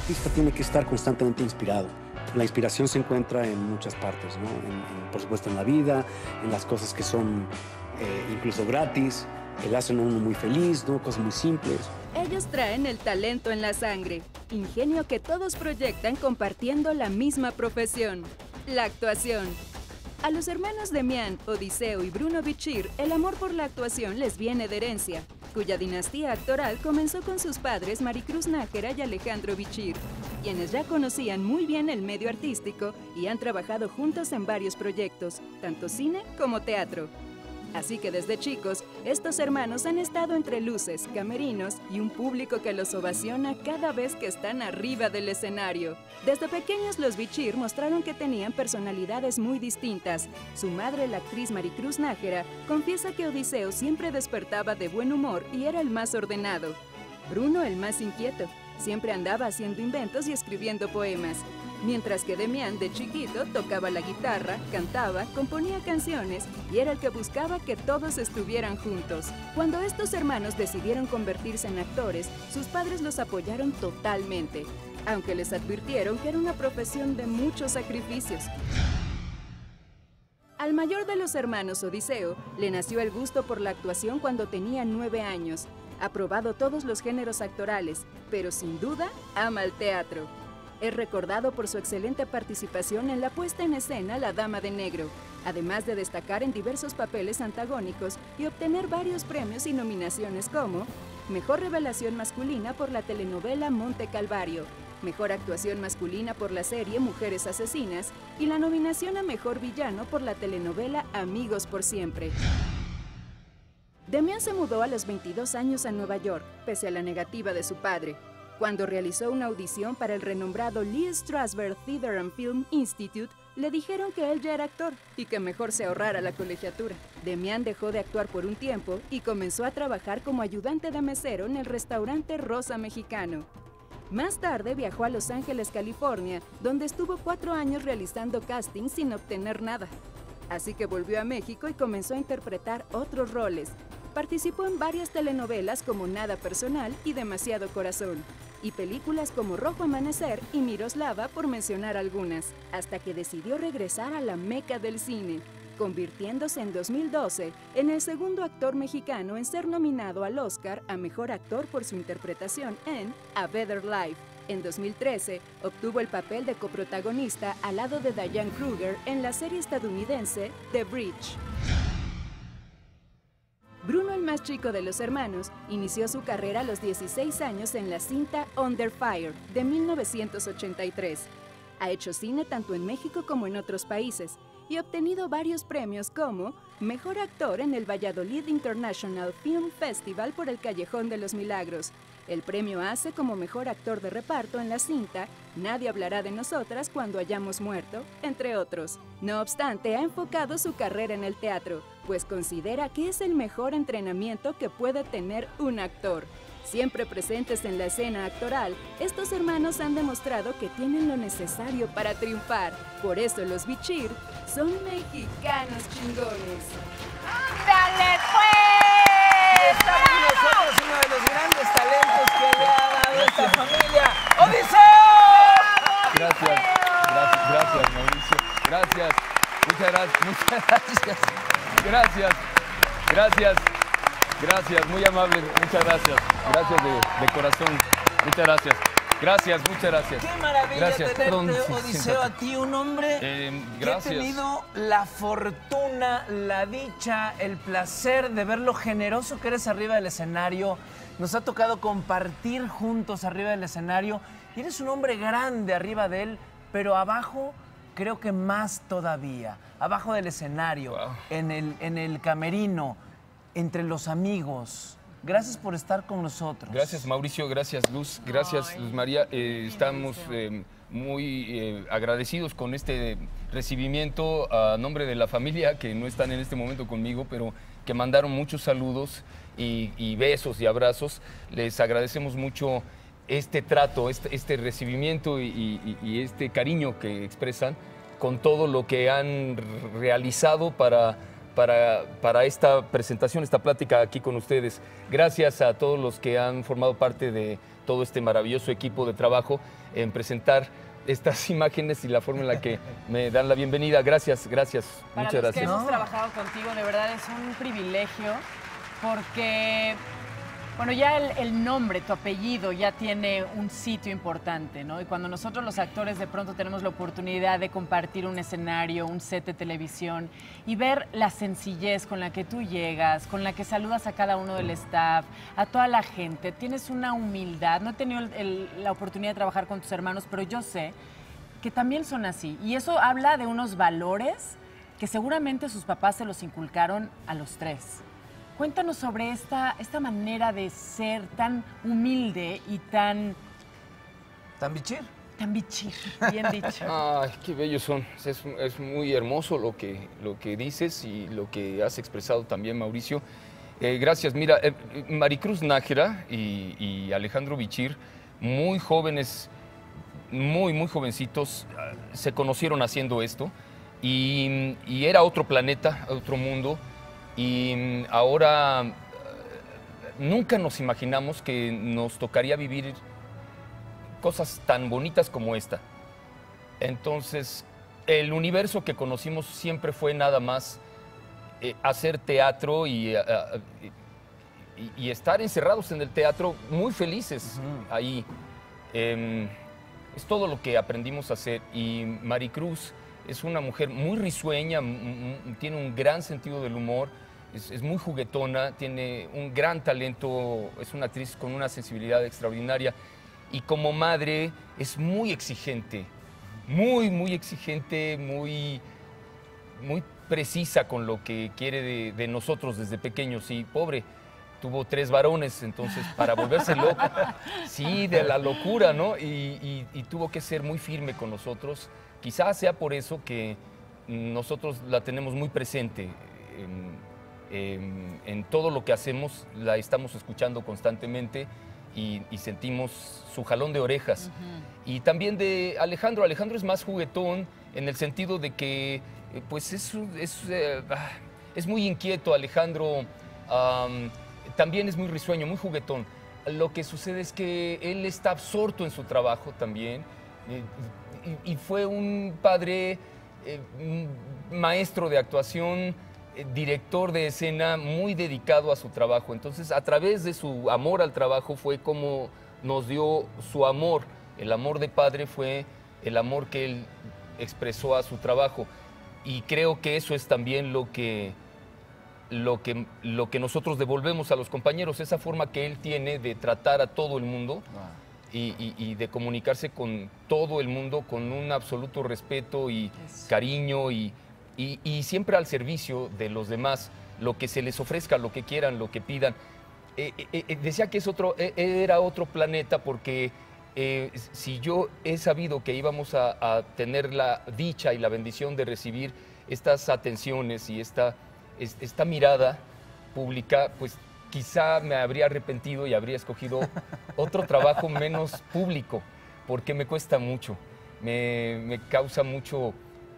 artista tiene que estar constantemente inspirado. La inspiración se encuentra en muchas partes, ¿no? Por supuesto en la vida, en las cosas que son incluso gratis, que le hacen a uno muy feliz, ¿no? Cosas muy simples. Ellos traen el talento en la sangre, ingenio que todos proyectan compartiendo la misma profesión, la actuación. A los hermanos Demián, Odiseo y Bruno Bichir, el amor por la actuación les viene de herencia, cuya dinastía actoral comenzó con sus padres Maricruz Nájera y Alejandro Bichir, quienes ya conocían muy bien el medio artístico y han trabajado juntos en varios proyectos, tanto cine como teatro. Así que desde chicos, estos hermanos han estado entre luces, camerinos y un público que los ovaciona cada vez que están arriba del escenario. Desde pequeños los Bichir mostraron que tenían personalidades muy distintas. Su madre, la actriz Maricruz Nájera, confiesa que Odiseo siempre despertaba de buen humor y era el más ordenado. Bruno el más inquieto, siempre andaba haciendo inventos y escribiendo poemas. Mientras que Demián, de chiquito, tocaba la guitarra, cantaba, componía canciones y era el que buscaba que todos estuvieran juntos. Cuando estos hermanos decidieron convertirse en actores, sus padres los apoyaron totalmente, aunque les advirtieron que era una profesión de muchos sacrificios. Al mayor de los hermanos, Odiseo, le nació el gusto por la actuación cuando tenía 9 años. Ha probado todos los géneros actorales, pero sin duda ama el teatro. Es recordado por su excelente participación en la puesta en escena La Dama de Negro, además de destacar en diversos papeles antagónicos y obtener varios premios y nominaciones como Mejor Revelación Masculina por la telenovela Monte Calvario, Mejor Actuación Masculina por la serie Mujeres Asesinas y la nominación a Mejor Villano por la telenovela Amigos por Siempre. Demián se mudó a los 22 años a Nueva York, pese a la negativa de su padre, cuando realizó una audición para el renombrado Lee Strasberg Theater and Film Institute, le dijeron que él ya era actor y que mejor se ahorrara la colegiatura. Demián dejó de actuar por un tiempo y comenzó a trabajar como ayudante de mesero en el restaurante Rosa Mexicano. Más tarde viajó a Los Ángeles, California, donde estuvo 4 años realizando castings sin obtener nada. Así que volvió a México y comenzó a interpretar otros roles. Participó en varias telenovelas como Nada Personal y Demasiado Corazón, y películas como Rojo Amanecer y Miroslava, por mencionar algunas, hasta que decidió regresar a la meca del cine, convirtiéndose en 2012 en el segundo actor mexicano en ser nominado al Oscar a Mejor Actor por su interpretación en A Better Life. En 2013, obtuvo el papel de coprotagonista al lado de Diane Kruger en la serie estadounidense The Bridge. Bruno, el más chico de los hermanos, inició su carrera a los 16 años en la cinta Under Fire, de 1983. Ha hecho cine tanto en México como en otros países y ha obtenido varios premios como Mejor Actor en el Valladolid International Film Festival por El Callejón de los Milagros, el premio ACE como Mejor Actor de Reparto en la cinta Nadie hablará de nosotras cuando hayamos muerto, entre otros. No obstante, ha enfocado su carrera en el teatro, pues considera que es el mejor entrenamiento que puede tener un actor. Siempre presentes en la escena actoral, estos hermanos han demostrado que tienen lo necesario para triunfar. Por eso los Bichir son mexicanos chingones. ¡Ándale, pues! Está con nosotros uno de los grandes talentos que le ha dado esta familia, Odiseo. Gracias, gracias, Mauricio. Gracias, muchas gracias. Gracias, muy amable, muchas gracias. Gracias de corazón, muchas gracias. Muchas gracias. Qué maravilla Gracias. tenerte, Perdón, Odiseo, siéntate. a ti, un hombre que ha Gracias. tenido la fortuna, la dicha, el placer de ver lo generoso que eres arriba del escenario. Nos ha tocado compartir juntos arriba del escenario. Y eres un hombre grande arriba de él, pero abajo creo que más todavía. Abajo del escenario, Wow. en el camerino, entre los amigos. Gracias por estar con nosotros. Gracias, Mauricio, gracias, Luz, gracias, Luz María. Estamos muy agradecidos con este recibimiento a nombre de la familia que no están en este momento conmigo, pero que mandaron muchos saludos y besos y abrazos. Les agradecemos mucho este trato, este recibimiento y este cariño que expresan con todo lo que han realizado para para esta presentación, esta plática aquí con ustedes. Gracias a todos los que han formado parte de todo este maravilloso equipo de trabajo en presentar estas imágenes y la forma en la que me dan la bienvenida. Gracias, gracias, Para muchas los gracias. que hemos trabajado contigo, de verdad es un privilegio porque, bueno, ya el nombre, tu apellido ya tiene un sitio importante, ¿no? Y cuando nosotros los actores de pronto tenemos la oportunidad de compartir un escenario, un set de televisión y ver la sencillez con la que tú llegas, con la que saludas a cada uno del staff, a toda la gente, tienes una humildad. No he tenido la oportunidad de trabajar con tus hermanos, pero yo sé que también son así. Y eso habla de unos valores que seguramente sus papás se los inculcaron a los tres. Cuéntanos sobre esta manera de ser tan humilde y tan ¿Tambichir? Tan bichir, bien dicho. Ay, qué bellos son. Es muy hermoso lo que dices y lo que has expresado también, Mauricio. Gracias. Mira, Maricruz Nájera y Alejandro Bichir, muy jóvenes, muy jovencitos, se conocieron haciendo esto y era otro planeta, otro mundo. Y ahora nunca nos imaginamos que nos tocaría vivir cosas tan bonitas como esta. Entonces, el universo que conocimos siempre fue nada más hacer teatro y estar encerrados en el teatro muy felices ahí. Es todo lo que aprendimos a hacer. Y Maricruz es una mujer muy risueña, tiene un gran sentido del humor. Es muy juguetona, tiene un gran talento, es una actriz con una sensibilidad extraordinaria y como madre es muy exigente, muy exigente, muy precisa con lo que quiere de nosotros desde pequeños. Y pobre, tuvo 3 varones, entonces para volverse loca, sí, de la locura, ¿no? Y tuvo que ser muy firme con nosotros. Quizás sea por eso que nosotros la tenemos muy presente. En todo lo que hacemos la estamos escuchando constantemente y sentimos su jalón de orejas. Y también de Alejandro. Alejandro es más juguetón en el sentido de que pues es muy inquieto. Alejandro también es muy risueño, muy juguetón. Lo que sucede es que él está absorto en su trabajo también y fue un padre, maestro de actuación, director de escena muy dedicado a su trabajo. Entonces, a través de su amor al trabajo fue como nos dio su amor. El amor de padre fue el amor que él expresó a su trabajo. Y creo que eso es también lo que nosotros devolvemos a los compañeros, esa forma que él tiene de tratar a todo el mundo y de comunicarse con todo el mundo con un absoluto respeto y cariño y siempre al servicio de los demás, lo que se les ofrezca, lo que quieran, lo que pidan. Decía que era otro planeta porque si yo he sabido que íbamos a tener la dicha y la bendición de recibir estas atenciones y esta mirada pública, pues quizá me habría arrepentido y habría escogido otro trabajo menos público, porque me cuesta mucho, me causa mucho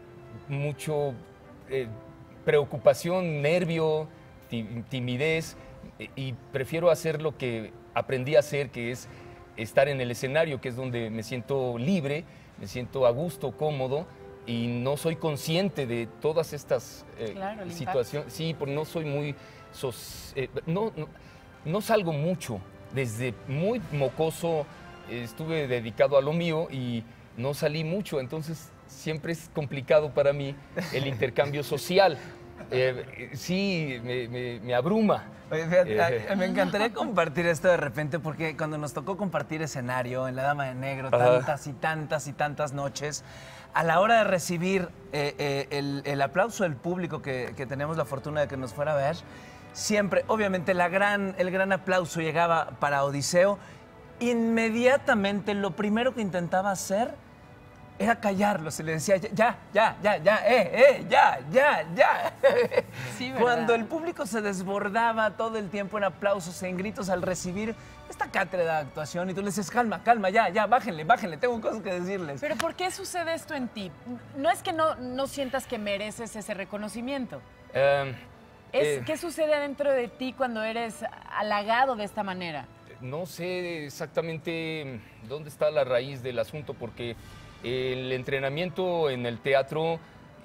preocupación, nervio, timidez, y prefiero hacer lo que aprendí a hacer, que es estar en el escenario, que es donde me siento libre, me siento a gusto, cómodo, y no soy consciente de todas estas situaciones. Sí, porque no soy muy... no salgo mucho. Desde muy mocoso estuve dedicado a lo mío y no salí mucho, entonces siempre es complicado para mí el intercambio social. Sí, me abruma. Oye, fíjate, me encantaría compartir esto de repente porque cuando nos tocó compartir escenario en La Dama de Negro, tantas noches, a la hora de recibir el aplauso del público que tenemos la fortuna de que nos fuera a ver, siempre, obviamente, el gran aplauso llegaba para Odiseo. Inmediatamente, lo primero que intentaba hacer era callarlos y le decía, ya. Sí, ¿verdad? Cuando el público se desbordaba todo el tiempo en aplausos, en gritos al recibir esta cátedra de actuación y tú le dices, calma, ya, bájenle, tengo cosas que decirles. Pero ¿por qué sucede esto en ti? No es que no sientas que mereces ese reconocimiento. ¿Qué sucede adentro de ti cuando eres halagado de esta manera? No sé exactamente dónde está la raíz del asunto, porque el entrenamiento en el teatro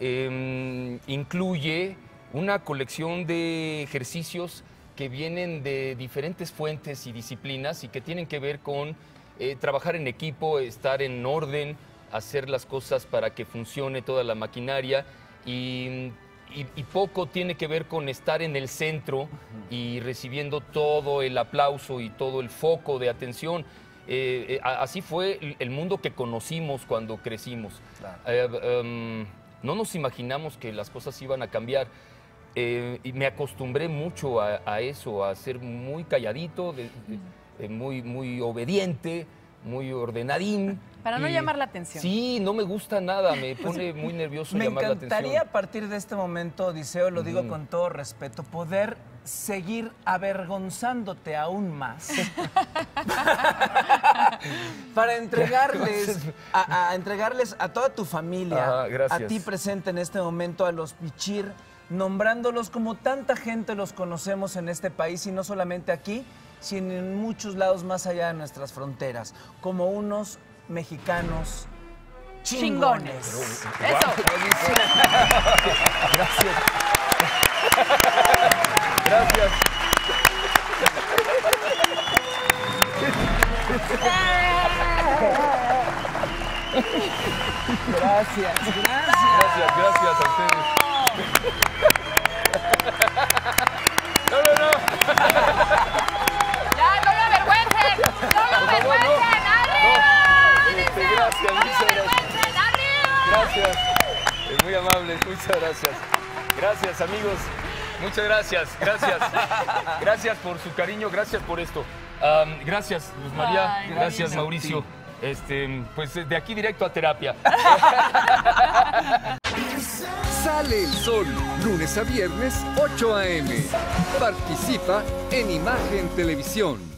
incluye una colección de ejercicios que vienen de diferentes fuentes y disciplinas y que tienen que ver con trabajar en equipo, estar en orden, hacer las cosas para que funcione toda la maquinaria y poco tiene que ver con estar en el centro y recibiendo todo el aplauso y todo el foco de atención. Así fue el mundo que conocimos cuando crecimos. Claro. No nos imaginamos que las cosas iban a cambiar. Y me acostumbré mucho a eso, a ser muy calladito, muy obediente, muy ordenadín. Para no llamar la atención. Sí, no me gusta nada, me pone muy nervioso llamar la atención. Me encantaría a partir de este momento, Odiseo, lo digo con todo respeto, poder seguir avergonzándote aún más para entregarles a toda tu familia, a ti presente en este momento, a los Bichir, nombrándolos como tanta gente los conocemos en este país y no solamente aquí, sino en muchos lados más allá de nuestras fronteras, como unos mexicanos chingones. Eso. Gracias. Gracias. Gracias a ustedes. No. ¡Ya, no me avergüencen! ¡No me avergüencen! ¡Arriba! Muchas gracias. Gracias. Muy amables, muchas gracias. Gracias, amigos. Muchas gracias. Gracias por su cariño, gracias por esto. Gracias, Luz María. Ay, gracias, Mauricio. Pues de aquí directo a terapia. Sale el sol, lunes a viernes, 8 a.m. Participa en Imagen Televisión.